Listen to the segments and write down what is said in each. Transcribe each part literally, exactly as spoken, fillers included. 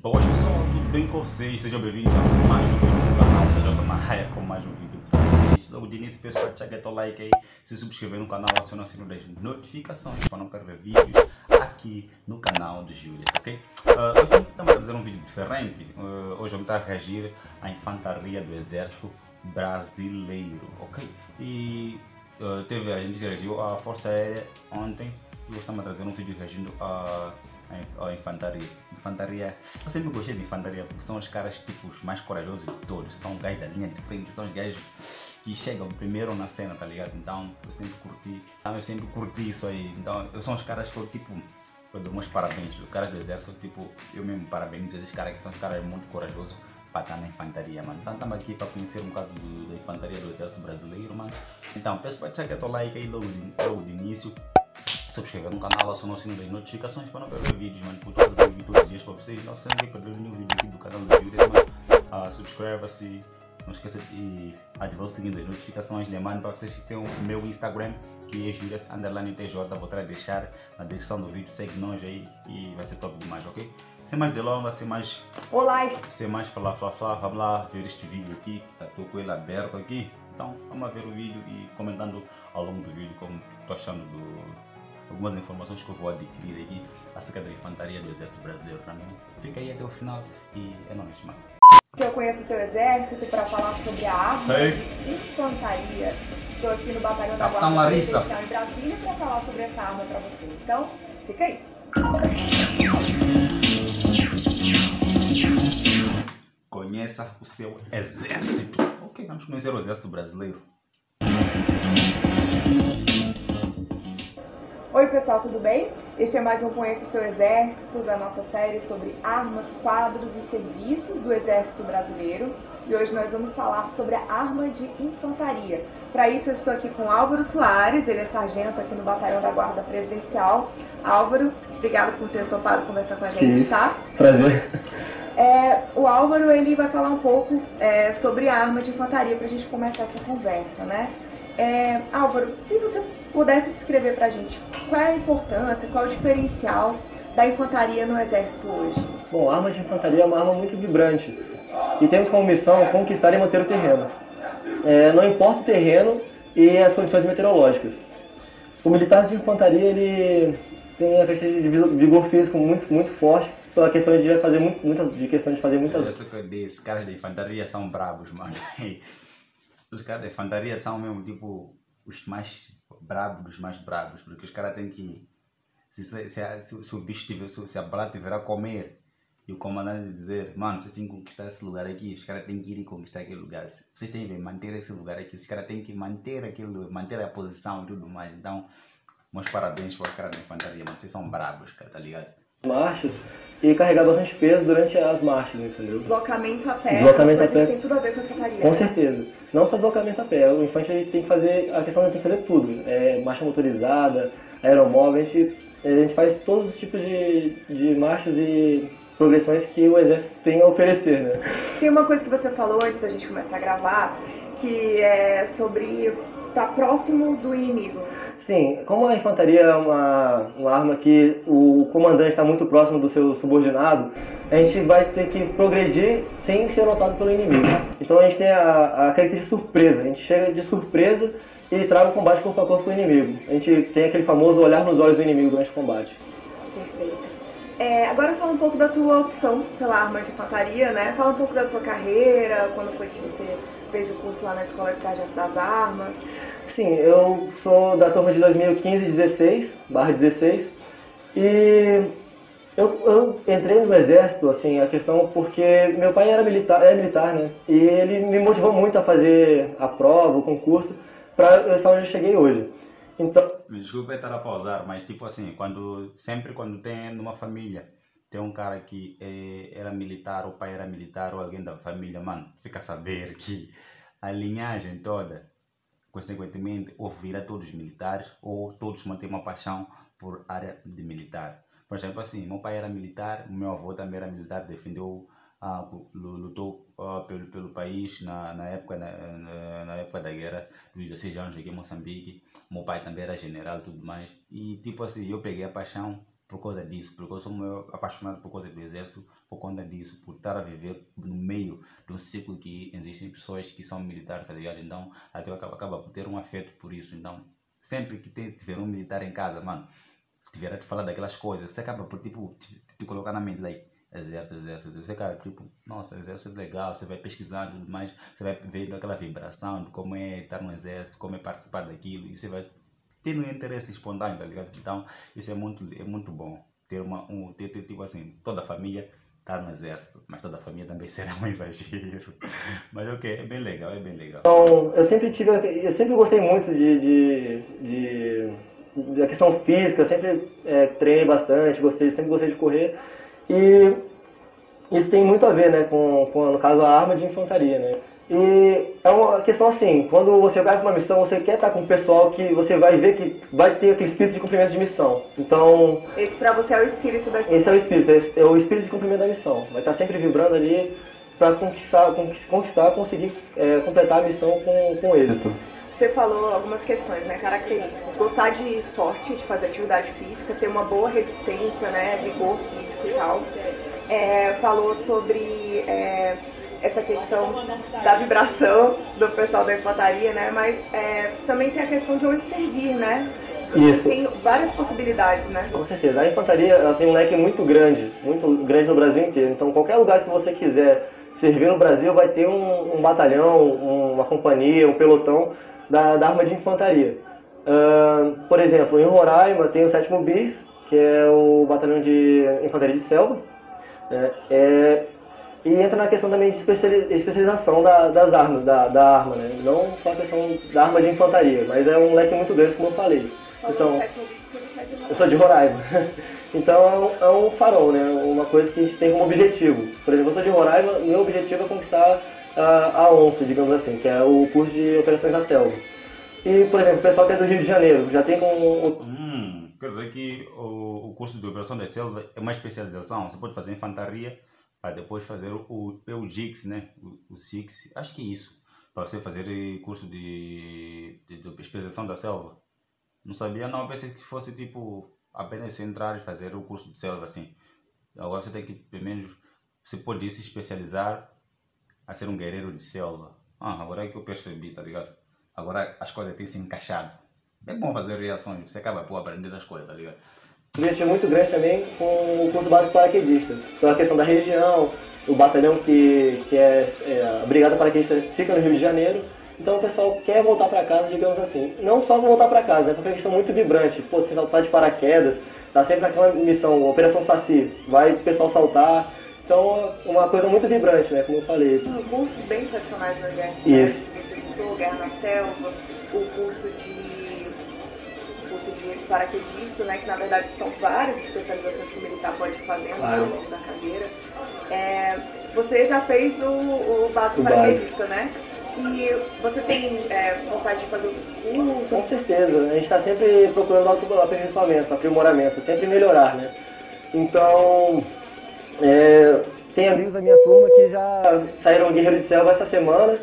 Boas pessoal, tudo bem com vocês? Sejam bem-vindos a mais um vídeo no canal da J Maia com mais um vídeo para vocês. Logo de início peço para deixar aquele like aí, se subscrever no canal, acionar o sino das notificações para não perder vídeos aqui no canal do Július, ok? Uh, hoje estamos a fazer um vídeo diferente. Uh, hoje eu vou estar a reagir à infantaria do Exército Brasileiro, ok? E uh, teve, a gente reagiu à Força Aérea ontem e hoje estamos a trazer um vídeo reagindo a a infantaria. Infantaria, eu sempre gostei de infantaria porque são os caras tipo os mais corajosos de todos, são os gajos da linha de frente, são os gajos que chegam primeiro na cena, tá ligado? Então eu sempre curti, então, eu sempre curti isso aí. Então eu são os caras que eu tipo, eu dou meus parabéns, os caras do exército, tipo, eu mesmo parabéns esses caras que são os caras muito corajosos para estar na infantaria, mano. Então estamos aqui para conhecer um bocado do, da infantaria do exército brasileiro, mano. Então peço para deixar aquele like aí logo de, logo de início. Subscrever no canal, acionar o sino das notificações para não perder vídeos, mano, porque todos os vídeos todos os dias para vocês. Não sempre perder nenhum vídeo aqui do canal do Július, mano. Uh, Subscreva-se, não esqueça de ativar o sininho das notificações. Lembrando para vocês que tem o meu Instagram, que é Julius Underline T J, vou deixar na descrição do vídeo, segue nós aí e vai ser top demais, ok? Sem mais delongas, sem mais... Olá! Sem mais falar, falar, falar, vamos lá ver este vídeo aqui, que tá tô com ele aberto aqui. Então, vamos lá ver o vídeo e comentando ao longo do vídeo como tô achando do... algumas informações que eu vou adquirir aqui acerca da infantaria do exército brasileiro também. Fica aí até o final e é nóis, mano. Eu conheço o seu exército para falar sobre a arma Hey. de infantaria. Estou aqui no Batalhão da Capitão Guarda Larissa. Presidencial em Brasília para falar sobre essa arma para você. Então, fica aí. Conheça o seu exército. Ok, vamos conhecer o exército brasileiro. Oi pessoal, tudo bem? Este é mais um Conheça o Seu Exército, da nossa série sobre armas, quadros e serviços do Exército Brasileiro. E hoje nós vamos falar sobre a arma de infantaria. Para isso eu estou aqui com Álvaro Soares, ele é sargento aqui no Batalhão da Guarda Presidencial. Álvaro, obrigada por ter topado conversar com a gente, Isso. tá? Prazer. É, o Álvaro ele vai falar um pouco é, sobre a arma de infantaria para a gente começar essa conversa, né? É, Álvaro, se você pudesse descrever pra gente qual é a importância, qual é o diferencial da infantaria no exército hoje? Bom, a arma de infantaria é uma arma muito vibrante e temos como missão conquistar e manter o terreno. É, não importa o terreno e as condições meteorológicas. O militar de infantaria ele tem a questão de vigor físico muito, muito forte, pela questão de fazer muito, muitas, de questão de fazer muitas. Eu sei que esses caras da infantaria são bravos, mano. Os caras da infantaria são mesmo tipo os mais brabos dos mais brabos, porque os caras têm que se, se, se, se, se o bicho tiver, se, se a bala tiver a comer e o comandante dizer, mano, vocês têm que conquistar esse lugar aqui, os caras têm que ir e conquistar aquele lugar, vocês têm que manter esse lugar aqui, os caras têm que manter aquilo, manter a posição e tudo mais. Então, meus parabéns para os caras da infantaria, mano, vocês são brabos, cara, tá ligado? Marchas e carregar bastante peso durante as marchas, entendeu? Deslocamento a pé, Deslocamento uma coisa a pé. que tem tudo a ver com a infantaria. Com certeza. Não só deslocamento a pé, o infante ele tem que fazer, a questão é que tem que fazer tudo. É, marcha motorizada, aeromóvel, a gente, a gente faz todos os tipos de, de marchas e progressões que o exército tem a oferecer, né? Tem uma coisa que você falou antes da gente começar a gravar, que é sobre estar próximo do inimigo. Sim, como a infantaria é uma, uma arma que o comandante está muito próximo do seu subordinado, a gente vai ter que progredir sem ser notado pelo inimigo. Então a gente tem a, a característica de surpresa, a gente chega de surpresa e traga o combate corpo a corpo com o inimigo. A gente tem aquele famoso olhar nos olhos do inimigo durante o combate. Perfeito. É, agora fala um pouco da tua opção pela arma de infantaria, né? Fala um pouco da tua carreira, quando foi que você fez o curso lá na Escola de Sargentos das Armas. Sim, eu sou da turma de dois mil e quinze, dezesseis, barra dezesseis, e eu, eu entrei no exército, assim, a questão porque meu pai era militar, é militar, né? E ele me motivou muito a fazer a prova, o concurso, para eu estar onde eu cheguei hoje. Então... Me desculpa estar a pausar, mas tipo assim, quando, sempre quando tem numa família, tem um cara que é, era militar, o pai era militar, ou alguém da família, mano, fica a saber que a linhagem toda, consequentemente, ou vira todos militares, ou todos mantêm uma paixão por área de militar. Por exemplo, assim, meu pai era militar, meu avô também era militar, defendeu, ah, lutou ah, pelo, pelo país na, na, época, na, na, na época da guerra dos dezesseis anos aqui em Moçambique. Meu pai também era general e tudo mais. E tipo assim, eu peguei a paixão por causa disso, porque eu sou meio apaixonado por causa do exército, por conta disso, por estar a viver no meio de um ciclo que existem pessoas que são militares, tá ligado? Então, aquilo acaba, acaba por ter um afeto por isso. Então, sempre que tem, tiver um militar em casa, mano, tiver a te falar daquelas coisas, você acaba por, tipo, te, te colocar na mente, like, exército, exército, você acaba, tipo, nossa, exército é legal, você vai pesquisando, mas você vai vendo aquela vibração de como é estar no exército, como é participar daquilo, e você vai ter um interesse espontâneo, tá ligado? Então, isso é muito, é muito bom. Ter uma, um, ter, ter, tipo assim, toda a família tá no exército, mas toda a família também será um exagero. Mas ok, é bem legal, é bem legal. Então, eu sempre tive, eu sempre gostei muito de, de, de, da questão física, eu sempre é, treinei bastante, gostei, sempre gostei de correr. E isso tem muito a ver, né, com, com, no caso, a arma de infantaria, né? E é uma questão assim, quando você vai para uma missão, você quer estar com o pessoal que você vai ver que vai ter aquele espírito de cumprimento de missão. Então... Esse para você é o espírito da... Esse é o espírito, esse é o espírito de cumprimento da missão. Vai estar sempre vibrando ali para conquistar, conquistar, conseguir é, completar a missão com, com êxito. Você falou algumas questões, né, características. Gostar de esporte, de fazer atividade física, ter uma boa resistência, né, vigor físico e tal. É, falou sobre... É, essa questão da vibração do pessoal da infantaria, né? Mas é, também tem a questão de onde servir, né? Isso. Tem várias possibilidades, né? Com certeza. A infantaria ela tem um leque muito grande, muito grande no Brasil inteiro. Então, qualquer lugar que você quiser servir no Brasil vai ter um, um batalhão, uma companhia, um pelotão da, da arma de infantaria. Uh, por exemplo, em Roraima tem o sétimo bis, que é o batalhão de infantaria de selva. É, é, E entra na questão também de especialização da, das armas, da, da arma, né? Não só a questão da arma de infantaria, mas é um leque muito grande, como eu falei. Então, eu sou de Roraima. Então é um, é um farol, né? Uma coisa que a gente tem como objetivo. Por exemplo, eu sou de Roraima, meu objetivo é conquistar a, a ONCE, digamos assim, que é o curso de Operações da Selva. E, por exemplo, o pessoal que é do Rio de Janeiro, já tem como... Hum, quer dizer que o, o curso de Operação da Selva é uma especialização, você pode fazer infantaria, para depois fazer o, o, o G I X, né? O, o S I X, acho que é isso. Para você fazer curso de, de, de especialização da selva. Não sabia não, pensei que fosse tipo apenas entrar e fazer o curso de selva assim. Agora você tem que, pelo menos, você pode se especializar a ser um guerreiro de selva. Ah, agora é que eu percebi, tá ligado? Agora as coisas têm se encaixado. É bom fazer reações, você acaba por aprender as coisas, tá ligado? Um objetivo muito grande também com o curso básico paraquedista. Pela questão da região, o batalhão que, que é, é a Brigada Paraquedista fica no Rio de Janeiro. Então o pessoal quer voltar para casa, digamos assim. Não só voltar para casa, né? Porque é uma questão muito vibrante. Pô, você saltar de paraquedas, tá sempre naquela missão, Operação Saci, vai o pessoal saltar. Então é uma coisa muito vibrante, né? Como eu falei. Cursos bem tradicionais no Exército, né? Você citou Guerra na Selva, o curso de... curso de paraquedista, né, que na verdade são várias especializações que o militar pode fazer claro. Ao longo da carreira. É, você já fez o, o básico o paraquedista, básico. Né? E você tem é, vontade de fazer outros cursos? Com certeza, a gente está sempre procurando aperfeiçoamento, aprimoramento, sempre melhorar, né? Então, é, tem amigos da minha turma que já saíram guerreiro de selva essa semana,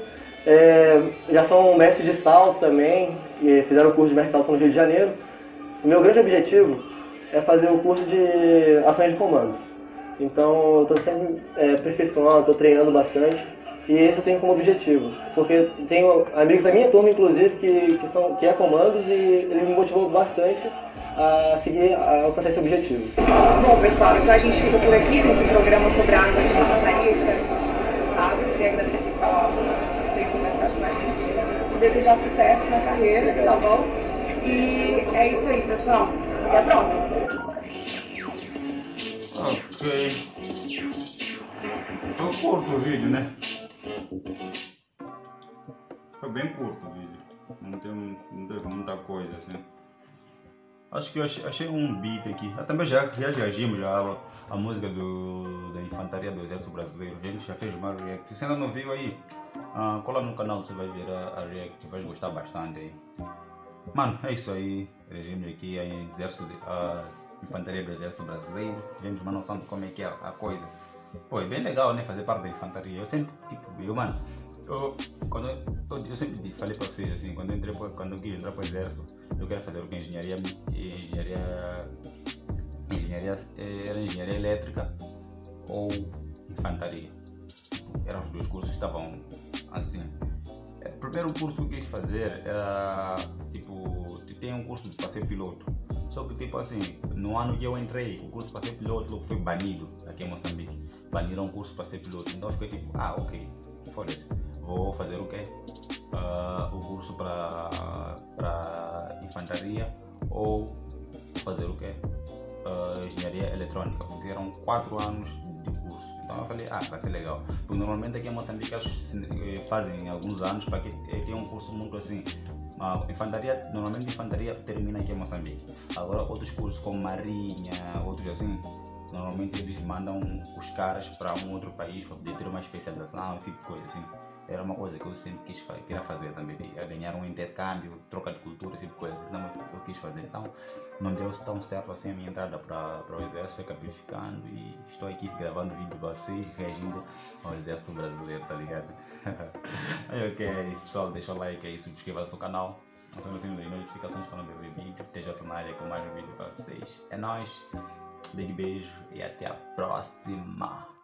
é, já são mestres de salto também, e fizeram o curso de mestre de salto no Rio de Janeiro. O meu grande objetivo é fazer o curso de ações de comandos. Então eu estou sempre é, aperfeiçoando, estou treinando bastante e esse eu tenho como objetivo. Porque tenho amigos da minha turma, inclusive, que, que, são, que é comandos e ele me motivou bastante a seguir, a alcançar esse objetivo. Bom, pessoal, então a gente fica por aqui nesse programa sobre a arma de infantaria. Espero que vocês tenham gostado. Eu queria agradecer ao Aldo por ter conversado com a gente. Te desejar sucesso na carreira, tá bom? E é isso aí, pessoal. Até a próxima. Ok. Foi curto o vídeo, né? Foi bem curto o vídeo. Não tem, não teve muita coisa assim. Acho que eu achei, achei um beat aqui. Eu também já, já reagimos já a, a música do, da Infantaria do Exército Brasileiro. A gente já fez uma react. Se você ainda não viu aí, uh, cola no canal, você vai ver a, a react. Vai gostar bastante aí. Mano, é isso aí. Regime aqui, a, exército de, a Infantaria do Exército Brasileiro. Tivemos uma noção de como é que é a coisa. Pô, é bem legal, né? Fazer parte da infantaria. Eu sempre, tipo, eu, mano, eu, quando eu, eu sempre falei pra vocês assim, quando eu entrei, quando eu quis entrar pro exército, eu quero fazer o que? Engenharia, engenharia engenharia, era engenharia elétrica ou infantaria. Eram os dois cursos que estavam assim. O primeiro curso que eu quis fazer era, tipo, tem um curso para ser piloto. Só que, tipo assim, no ano que eu entrei, o curso para ser piloto logo foi banido aqui em Moçambique. Baniram o curso para ser piloto. Então eu fiquei tipo, ah, ok, foda-se. Vou fazer o quê? Uh, o curso para infantaria ou fazer o quê? Uh, engenharia eletrônica, porque eram quatro anos de curso. Então eu falei, ah, vai ser legal. Porque normalmente aqui em Moçambique fazem alguns anos para que tenha um curso muito assim. A infantaria, normalmente a infantaria termina aqui em Moçambique. Agora outros cursos como marinha, outros assim, normalmente eles mandam os caras para um outro país para poder ter uma especialização, esse tipo de coisa assim. Era uma coisa que eu sempre quis fazer, queria fazer também, a ganhar um intercâmbio, troca de cultura, esse tipo de coisa. Então eu quis fazer. Então não deu tão certo assim a minha entrada para o exército, eu acabei ficando e estou aqui gravando vídeo para vocês, reagindo ao exército brasileiro, tá ligado? Ok, pessoal, deixa o like aí, subscreva-se no canal, ativa o sininho das notificações para não perder vídeo, esteja na área com mais um vídeo para vocês. É nóis, big beijo e até a próxima!